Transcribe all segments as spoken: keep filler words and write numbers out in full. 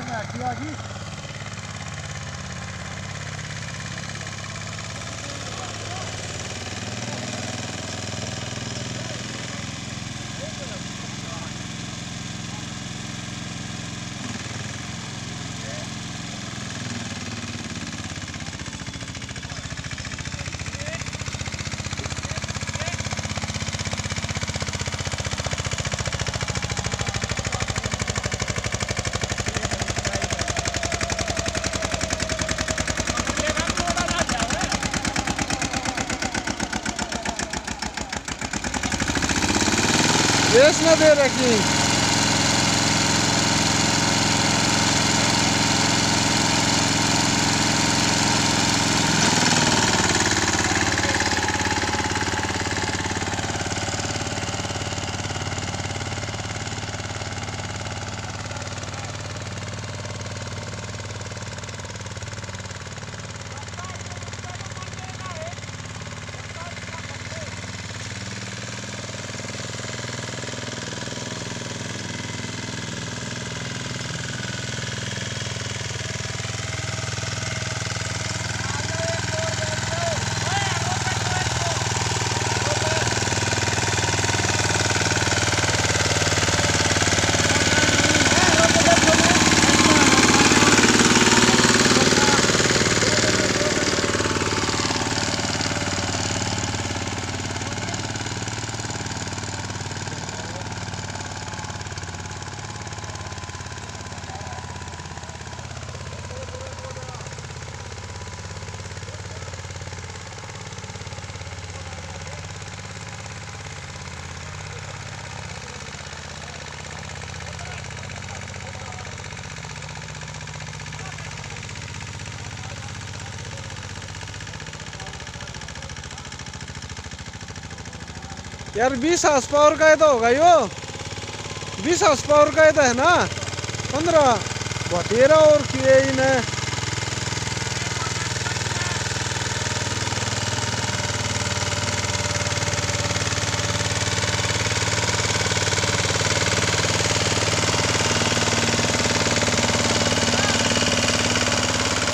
Race न दे रखी। यार बीस हाउस पावर का ही तो होगा यो, बीस हाउस पावर का ही तो है ना, पंद्रह बतेरा और किए इन्हें।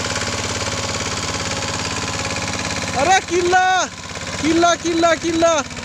अरे किला किला किला किला